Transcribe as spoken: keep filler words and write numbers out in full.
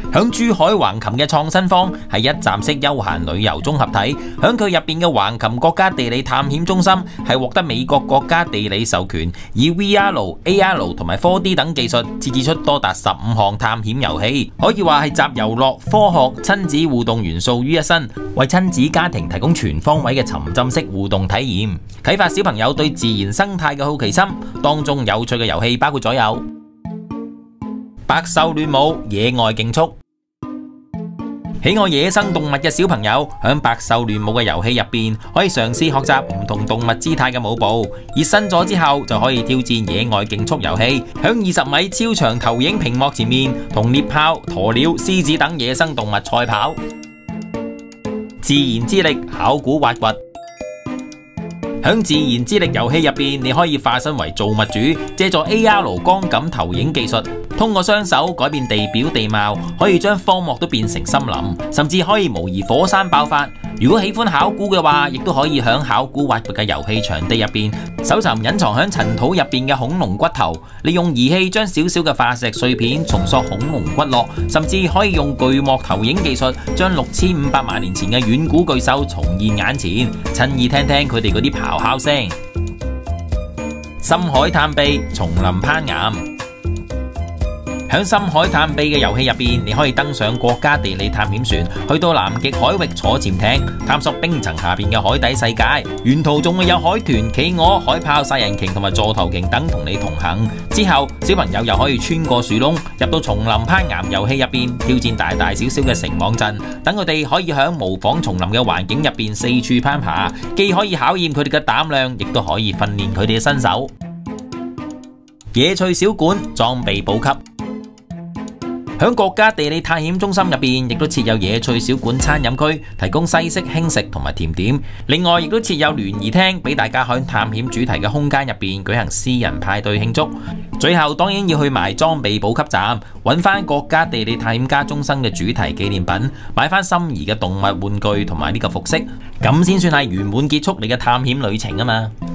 響珠海橫琴嘅創新坊係一站式休閒旅遊綜合體，響佢入邊嘅橫琴國家地理探險中心係獲得美國國家地理授權，以 V R、A R 同埋 四 D 等技術設置出多達十五項探險遊戲，可以話係集遊樂、科學、親子互動元素於一身，為親子家庭提供全方位嘅沉浸式互動體驗，啟發小朋友對自然生態嘅好奇心。當中有趣嘅遊戲包括咗有百獸亂舞、野外競速。喜愛野生動物嘅小朋友響百獸亂舞嘅遊戲入邊，可以嘗試學習唔同動物姿態嘅舞步，熱身咗之後就可以挑戰野外競速遊戲，響二十米超長投影屏幕前面同獵豹、鴕鳥、獅子等野生動物賽跑。自然之力考古挖掘。響自然之力遊戲入邊，你可以化身為造物主，借助 A R 光感投影技術，通過雙手改變地表地貌，可以將荒漠都變成森林，甚至可以模擬火山爆發。如果喜歡考古嘅話，亦都可以響考古挖掘嘅遊戲場地入邊搜尋隱藏響塵土入邊嘅恐龍骨頭，利用儀器將小小嘅化石碎片重塑恐龍骨骼，甚至可以用巨幕投影技術將六千五百萬年前嘅遠古巨獸重現眼前，親耳聽聽佢哋嗰啲咆哮聲。深海探秘、叢林攀岩。響深海探秘嘅遊戲入邊，你可以登上國家地理探險船，去到南極海域坐潛艇，探索冰層下邊嘅海底世界。沿途仲會有海豚、企鵝、海豹、殺人鯨同埋座頭鯨等同你同行。之後，小朋友又可以穿過樹窿，入到叢林攀岩遊戲入邊，挑戰大大小小嘅繩網陣，等佢哋可以響模仿叢林嘅環境入邊四處攀爬，既可以考驗佢哋嘅膽量，亦都可以訓練佢哋嘅身手。野趣小館裝備補給。響國家地理探險中心入邊，亦都設有野趣小館餐飲區，提供西式、輕食同埋甜點。另外，亦都設有聯誼廳，俾大家響探險主題嘅空間入邊舉行私人派對慶祝。最後，當然要去埋裝備補給站，揾翻國家地理探險家中心嘅主題紀念品，買翻心儀嘅動物玩具同埋呢個服飾，咁先算係圓滿結束你嘅探險旅程啊嘛！